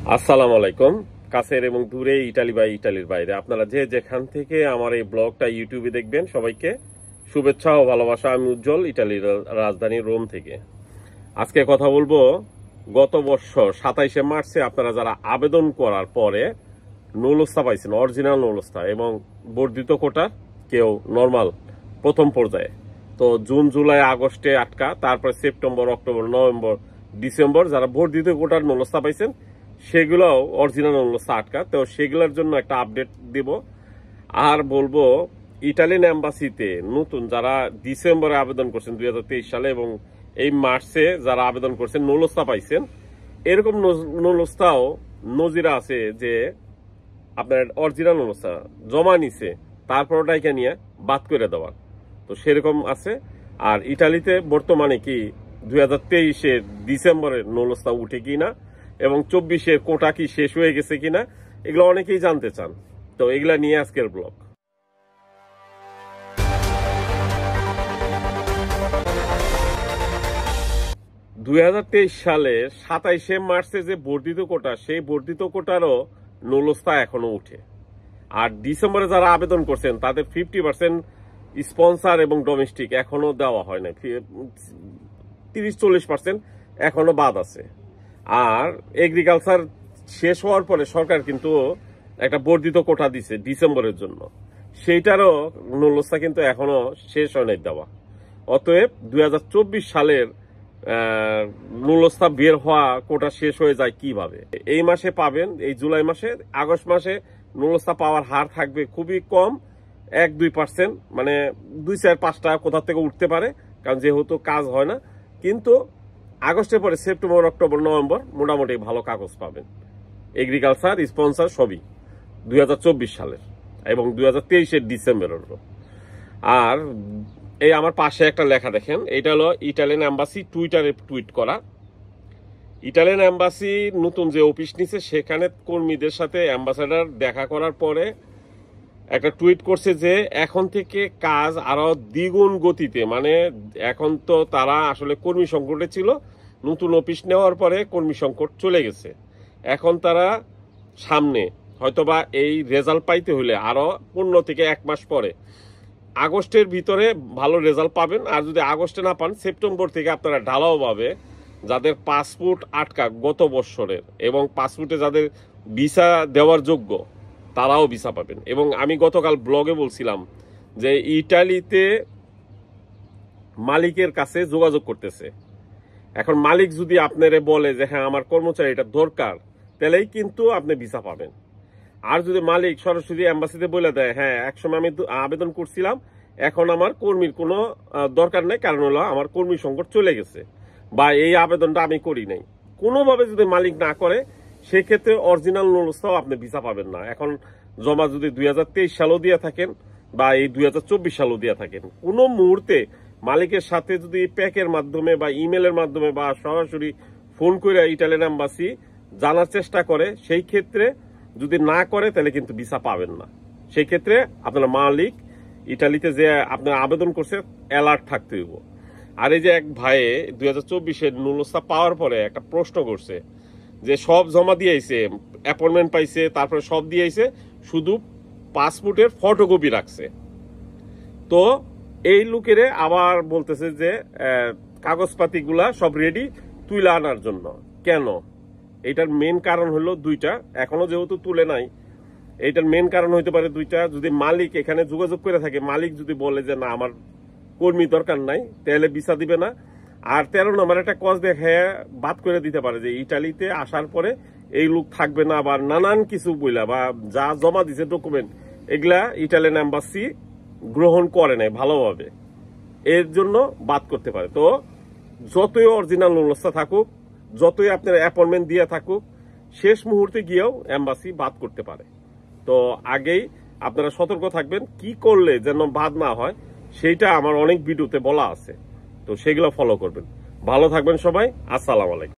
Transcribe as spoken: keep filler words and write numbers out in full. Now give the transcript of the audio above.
আসসালামু আলাইকুম। কাছের এবং দূরে, ইটালি বা ইটালির বাইরে আপনারা যে যেখান থেকে আমার এই ব্লগটা ইউটিউবে দেখবেন, সবাইকে শুভেচ্ছা ও ভালোবাসা। আমি উজ্জ্বল, ইটালির রাজধানী রোম থেকে। আজকে কথা বলবো গত বছর সাতাইশে মার্চে আপনারা যারা আবেদন করার পরে নৌলস্তা পাইছেন, অরিজিনাল নৌলস্তা এবং বর্ধিত কোটা, কেউ নর্মাল প্রথম পর্যায়ে, তো জুন জুলাই আগস্টে আটকা, তারপরে সেপ্টেম্বর অক্টোবর নভেম্বর ডিসেম্বর যারা বর্ধিত কোটার নৌলস্তা পাইছেন সেগুলোও অরিজিনাল নৌলস্তা আটকা। তো সেগুলোর জন্য একটা আপডেট দিব। আর বলবো ইটালিয়ান এম্বাসিতে নতুন যারা ডিসেম্বরে আবেদন করছেন দুই হাজার তেইশ সালে এবং এই মার্চে যারা আবেদন করছেন নৌলস্তা পাইছেন, এরকম নৌলস্তাও নজিরা আছে যে আপনার অরিজিনাল নৌলস্তা জমা নিছে, তারপর ওটাকে নিয়ে বাদ করে দেওয়ার, তো সেরকম আছে। আর ইটালিতে বর্তমানে কি দুই হাজার তেইশের ডিসেম্বরের নৌলস্তা উঠে কিনা এবং চব্বিশের কোটা কি শেষ হয়ে গেছে কিনা, এগুলো অনেকেই জানতে চান। তো এগুলা নিয়ে আজকের ব্লগ। দুই হাজার তেইশ সালে সাতাইশে মার্চে যে বর্ধিত কোটা, সেই বর্ধিত কোটারও নৌলস্তা এখনো উঠে। আর ডিসেম্বরে যারা আবেদন করছেন তাদের ফিফটি পার্সেন্ট স্পন্সার এবং ডোমেস্টিক এখনো দেওয়া হয় না, তিরিশ চল্লিশ পার্সেন্ট এখনো বাদ আছে। আর এগ্রিকালচার শেষ হওয়ার পরে সরকার কিন্তু একটা বর্ধিত কোটা দিছে ডিসেম্বরের জন্য, সেইটারও নৌলস্তা কিন্তু এখনো শেষ হয় নাই দেওয়া। অতএব দুই হাজার চব্বিশ সালের নৌলস্তা বের হওয়া কোটা শেষ হয়ে যায় কিভাবে? এই মাসে পাবেন, এই জুলাই মাসে, আগস্ট মাসে নৌলস্তা পাওয়ার হার থাকবে খুবই কম, এক দুই পার্সেন্ট, মানে দুই চার পাঁচটা কোথা থেকে উঠতে পারে, কারণ যেহেতু কাজ হয় না। কিন্তু আগস্টের পরে সেপ্টেম্বর অক্টোবর নভেম্বর মোটামুটি ভালো কাগজ পাবেন, এগ্রিকালচার স্পন্সার সবই দুই হাজার চব্বিশ সালের এবং দুই হাজার তেইশের ডিসেম্বরেরও। আর এই আমার পাশে একটা লেখা দেখেন, এটা হলো ইটালিয়ান এম্বাসি টুইটারে টুইট করা। ইটালিয়ান এম্বাসি নতুন যে অফিস নিছে সেখানে কর্মীদের সাথে অ্যাম্বাসাডার দেখা করার পরে একটা টুইট করছে যে এখন থেকে কাজ আরো দ্বিগুণ গতিতে, মানে এখন তো তারা আসলে কর্মী সংকটে ছিল, নতুন অফিস নেওয়ার পরে কর্মী সংকট চলে গেছে। এখন তারা সামনে হয়তোবা এই রেজাল্ট পাইতে হলে আরো পনেরো থেকে এক মাস পরে আগস্টের ভিতরে ভালো রেজাল্ট পাবেন। আর যদি আগস্টে না পান, সেপ্টেম্বর থেকে আপনারা ঢালাও পাবে যাদের পাসপোর্ট আটকা গত বছরের এবং পাসপোর্টে যাদের ভিসা দেওয়ার যোগ্য তারাও ভিসা পাবেন। এবং আমি গতকাল ব্লগে বলছিলাম যে ইটালিতে মালিকের কাছে যোগাযোগ করতেছে। এখন মালিক যদি আপনারে বলে যে হ্যাঁ আমার কর্মচারী এটা দরকার, তাহলেই কিন্তু আপনি ভিসা পাবেন। আর যদি মালিক সরাসরি এম্বাসিতে বলে দেয় হ্যাঁ একসময় আমি আবেদন করছিলাম, এখন আমার কর্মীর কোনো দরকার নেই, কারণ হলো আমার কর্মী সংকট চলে গেছে বা এই আবেদনটা আমি করি নাই, কোনোভাবে যদি মালিক না করে, সেক্ষেত্রে অরিজিনাল নৌলস্তাও আপনি ভিসা পাবেন না। এখন জমা যদি দুই হাজার তেইশ সালও দিয়ে থাকেন বা এই দুই হাজার চব্বিশ সালও দিয়ে থাকেন, কোনো মুহূর্তে মালিকের সাথে যদি প্যাকের মাধ্যমে বা ইমেলের মাধ্যমে বা সরাসরি ফোন করে ইটালিয়ান এম্বাসি জানার চেষ্টা করে, সেই ক্ষেত্রে যদি না করে তাহলে কিন্তু ভিসা পাবেন না। সেই ক্ষেত্রে আপনার মালিক ইটালিতে যে আপনার আবেদন করছে অ্যালার্ট থাকতে হইব। আর এই যে এক ভাইয়ে দুই হাজার চব্বিশের নৌলস্তা পাওয়ার পরে একটা প্রশ্ন করছে যে সব জমা দিয়েছে, অ্যাপয়েন্টমেন্ট পাইছে, তারপরে সব দিয়েছে, শুধু পাসপোর্টের ফটোকপি রাখছে। তো এই লোকেরে আবার বলতেছে যে কাগজপাতিগুলা সব রেডি তুলে আনার জন্য। কেন? এইটার মেন কারণ হলো দুইটা, এখনো যেহেতু তুলে নাই, এইটার মেন কারণ হইতে পারে দুইটা। যদি মালিক এখানে যোগাযোগ করে থাকে, মালিক যদি বলে যে না আমার কর্মী দরকার নাই, তাহলে ভিসা দিবে না। আর তেরো নম্বর একটা কজ দেখে বাদ করে দিতে পারে যে ইটালিতে আসার পরে এই লোক থাকবে না, বা নানান কিছু বইলা বা যা জমা দিছে ডকুমেন্ট, এগুলা ইটালিয়ান এম্বাসি গ্রহণ করে নাই ভালোভাবে, এর জন্য বাদ করতে পারে। তো যতই অরিজিনাল নৌলস্তা থাকুক, যতই আপনার অ্যাপয়েন্টমেন্ট দিয়ে থাকুক, শেষ মুহূর্তে গিয়েও এম্বাসি বাদ করতে পারে। তো আগেই আপনারা সতর্ক থাকবেন, কি করলে যেন বাদ না হয় সেইটা আমার অনেক ভিডিওতে বলা আছে, তো সেগুলো ফলো করবেন। ভালো থাকবেন সবাই, আসসালামু আলাইকুম।